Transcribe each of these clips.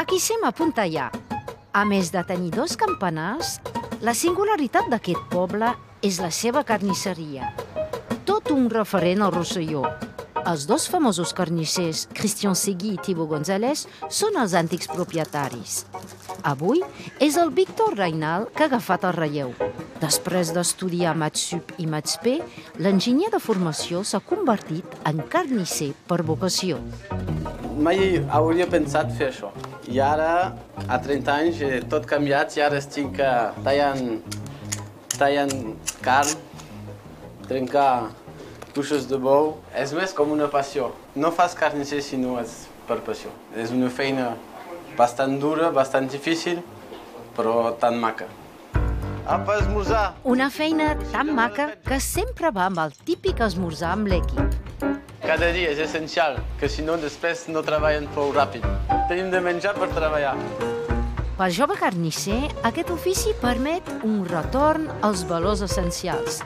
Aquí som a Pontellà. A més de tenir 2 campanars, la singularitat d'aquest poble és la seva carnisseria. Tot un referent al Rosselló. Els 2 famosos carnissers, Christian Seguí i Thibaut González, són els antics propietaris. Avui és el Víctor Reynal que ha agafat el relleu. Després d'estudiar Maths Sup i Maths P, l'enginyer de formació s'ha convertit en carnisser per vocació. Mai hauria pensat fer això. I ara, a 30 anys, tot canviat i ara estic tallant carn, trencar tuixes de bou. És més com una passió. No fas carnisser si no és per passió. És una feina bastant dura, bastant difícil, però tan maca. Apa, esmorzar! Una feina tan maca que sempre va amb el típic esmorzar amb l'equip. Cada dia és essencial, que si no després no treballen prou ràpid. Tenim de menjar per treballar. Pel jove carnisser, aquest ofici permet un retorn als valors essencials.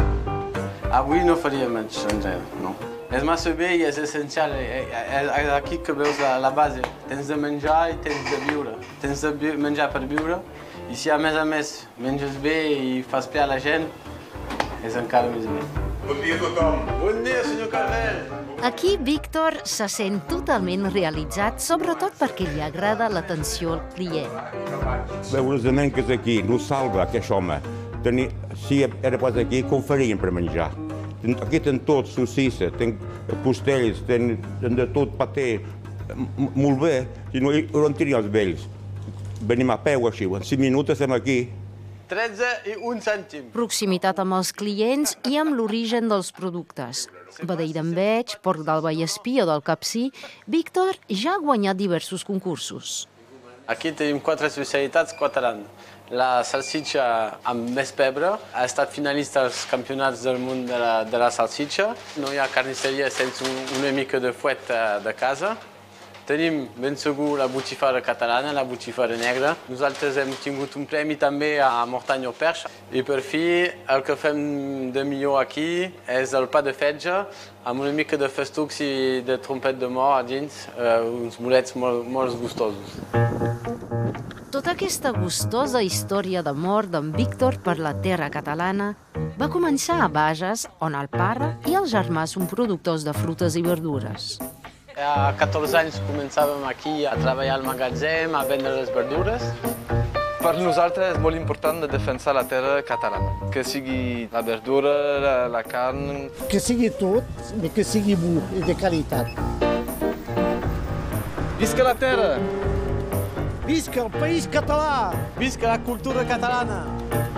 Avui no faria menys enrere, no. És massa bé i és essencial. És aquí que veus la base. Tens de menjar i tens de viure. Tens de menjar per viure i si a més menges bé i fas bé a la gent, és encara més bé. Bon dia a tothom. Bon dia, senyor Carvel. Aquí Víctor se sent totalment realitzat, sobretot perquè li agrada l'atenció al client. Veure els nens que és aquí, no salva aquest home. Si era pas aquí, com farien per menjar? Aquí tenen tot, saucissa, tenen costells, tenen de tot paté. Molt bé, si no, on tenien els vells? Venim a peu així, en 5 minuts estem aquí. 13 i 1 cèntim. Proximitat amb els clients i amb l'origen dels productes. Vedell d'enveig, porc del Vallespí o del Capcir, Víctor ja ha guanyat diversos concursos. Aquí tenim 4 especialitats catalanes. La salsitxa amb més pebre ha estat finalista als campionats del món de la salsitxa. No hi ha carnisseria sense una mica de fuet de casa. Tenim ben segur la botifara catalana, la botifara negra. Nosaltres hem tingut un premi també a Mortany au Perche. I per fi el que fem de millor aquí és el pa de fetge amb una mica de festucs i de trompet de mort a dins, uns bolets molt gustosos. Tota aquesta gustosa història d'amor d'en Víctor per la terra catalana va començar a Bages, on el pare i el germà són productors de frutes i verdures. A 14 anys començàvem aquí a treballar al magatzem, a vendre les verdures. Per nosaltres és molt important de defensar la terra catalana. Que sigui la verdura, la carn... Que sigui tot, que sigui bo i de qualitat. Visca la terra! Visca el país català! Visca la cultura catalana!